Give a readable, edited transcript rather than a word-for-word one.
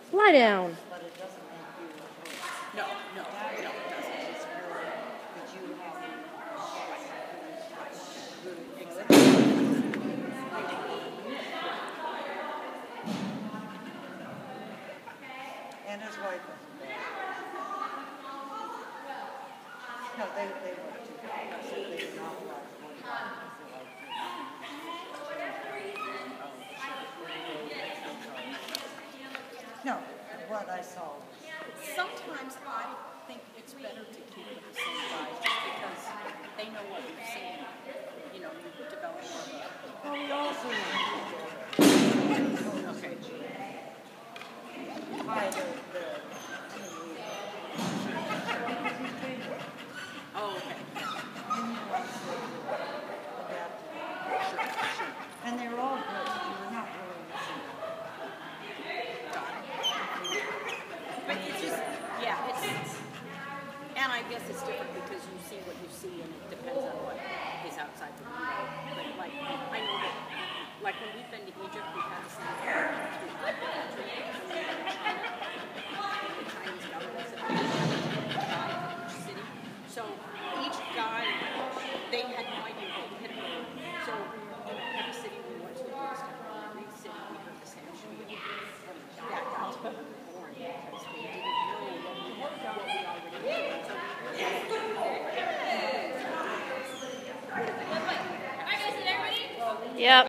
Lie down. But it doesn't make you. No, it doesn't. It's really, but you have good, Exactly. and his wife wasn't bad. No, they were too. So they did not like No, what I saw was. Sometimes I think it's better to keep with the same guys just because they know what you've seen. You know, you develop more of a... Well, we also Okay. by the team Oh, okay. and they were all good. You're not really missing. But it's just, yeah, it's, and I guess it's different because you see what you see and it depends on what is outside the window. But like, I know that, like when we've been to Egypt, we've had the same thing through the Chinese government said they had a guy from each city. So each guy, they had no idea what we had heard. So every city we went to, every city we heard the same spiel. And that got to be boring because they didn't know what we already knew. So Yep.